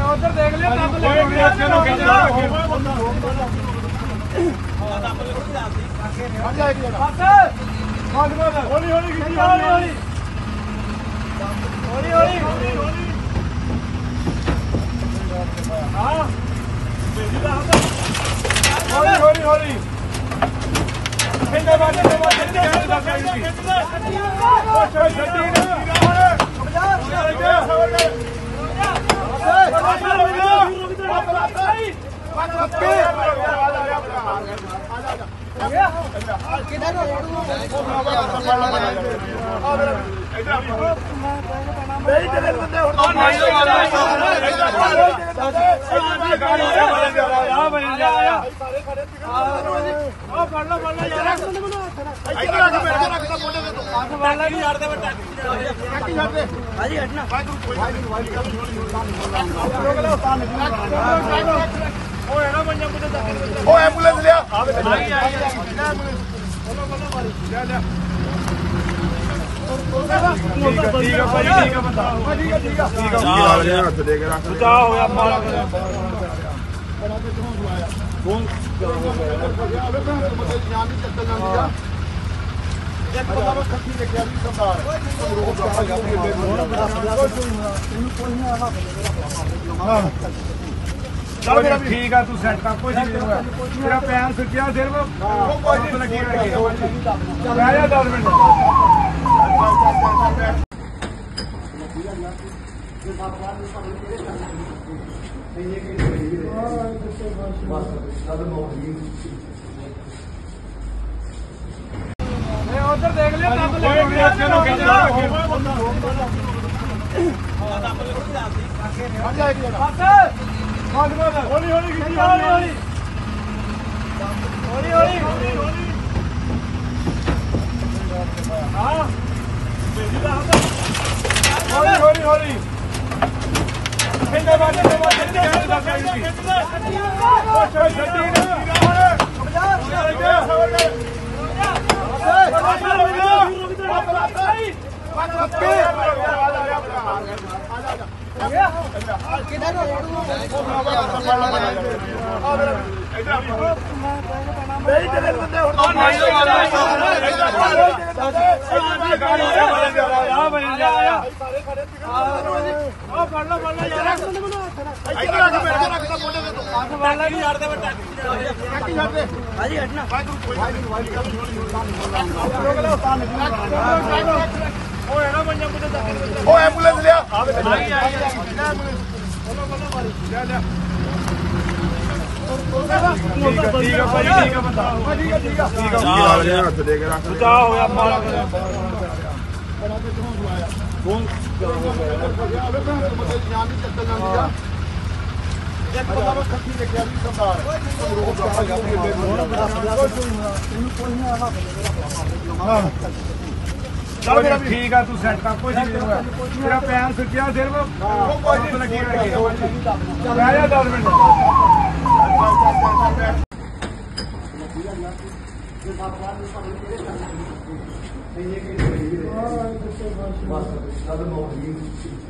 उधर देख लिया हौली एम्बुलेंस लिया ठीक है तू सेट कर कुछ नहीं तेरा पैर सुखिया सिर्फ लगी रह 10 मिनट उधर देख लिया एम्बुलेंस लिया ठीक है तू सेट कर कुछ नहीं तेरा पैर सुखिया सिर्फ लगी रह 10 मिनट बस